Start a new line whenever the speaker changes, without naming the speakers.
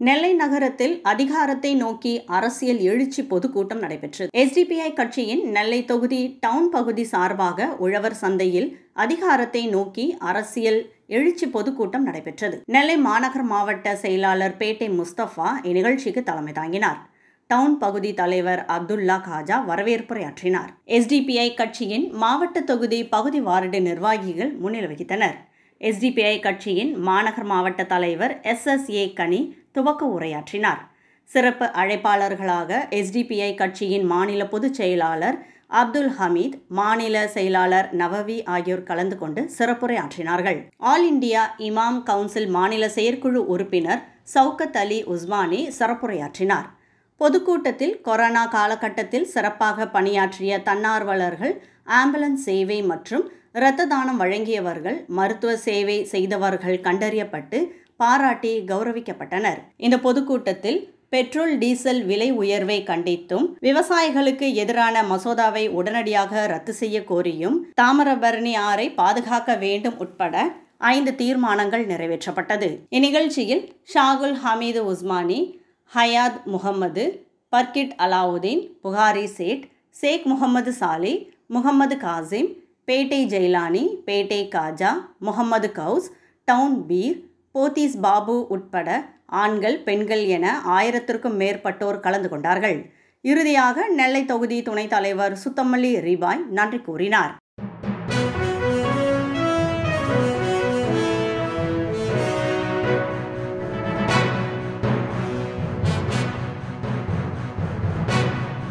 நெல்லை நகரத்தில் அதிகாரத்தை நோக்கி அரசியல் எழுச்சி பொதுக்கூட்டம் நடைபெற்றது. SDPI கட்சியின் நெல்லை தொகுதி டவுன் பகுதி சார்பாக உழவர் சந்தையில் அதிகாரத்தை நோக்கி அரசியல் எழுச்சி பொதுக்கூட்டம் நடைபெற்றது. நெல்லை மாநகர் மாவட்ட செயலாளர் பேட்டை முஸ்தபா இந்நிகழ்ச்சிக்கு தலைமை தாங்கினார். டவுன் பகுதி தலைவர் அப்துல்லா காஜா வரவேற்புரையாற்றினார். SDPI கட்சியின் மாவட்ட தொகுதி பகுதி வார்டு நிர்வாகிகள் முன்னிலை வகித்தனர். SDPI கட்சியின் மாநகர் மாவட்ட தலைவர் SSA கனி துவக்க உரையாற்றினார். சிறப்பு அழைப்பாளர்களாக SDPI கட்சியின் மாநில பொதுச் செயலாளர் அப்துல் ஹமீத், மாநில செயலாளர் நவவி ஆகியோர் கலந்து கொண்டு சிறப்புரையாற்றினார்கள். ஆல் இண்டியா இமாம் கவுன்சில் மாநில செயற்குழு உறுப்பினர் சவுகத் அலி உஸ்மானி சிறப்புரையாற்றினார். பொதுக்கூட்டத்தில் கொரோனா காலகட்டத்தில் சிறப்பாக பணியாற்றிய தன்னார்வலர்கள், ஆம்புலன்ஸ் சேவை மற்றும் இரத்த தானம் வழங்கியவர்கள், மருத்துவ சேவை செய்தவர்கள் கண்டறியப்பட்டு பாராட்டி கௌரவிக்கப்பட்டனர். இந்த பொதுக்கூட்டத்தில் பெட்ரோல் டீசல் விலை உயர்வை கண்டித்தும், விவசாயிகளுக்கு எதிரான மசோதாவை உடனடியாக ரத்து செய்ய கோரியும், தாமிரபரணி ஆறை பாதுகாக்க வேண்டும் உட்பட 5 தீர்மானங்கள் நிறைவேற்றப்பட்டது. இந்நிகழ்ச்சியில் ஷாகுல் ஹமீது உஸ்மானி, ஹயாத் முகமது, பர்கிட் அலாவுதீன், புகாரி சேட், சேக் முகமது சாலி, முகமது காசிம், பேட்டை ஜெயிலானி, பேட்டை காஜா, முகமது கவுஸ், டவுன் பீர், போத்தீஸ் பாபு உட்பட ஆண்கள், பெண்கள் என 1000க்கும் மேற்பட்டோர் கலந்து கொண்டார்கள். இறுதியாக நெல்லை தொகுதி துணைத் தலைவர் சுத்தமல்லி ரிபாய் நன்றி கூறினார்.